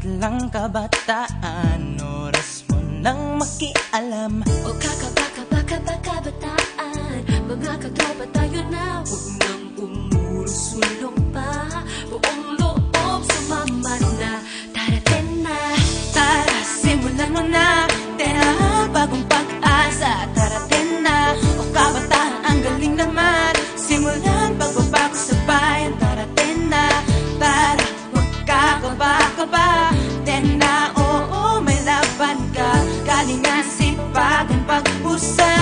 lang kabataan, oras mo nang makialam. O kabataan, mga katropa tayo na. Huwag nang umurusulong pa, buong loob sumama na. Darating na, Tara, simulan mo na, tena, bagong pag-asa. Darating na, o kabataan, ang galing naman. Simulan, pagbabago sa bayan. Darating na, tara, huwag kakaba-kaba. Tena, oo, may laban ka. Galingan, sipagan, pagpusan.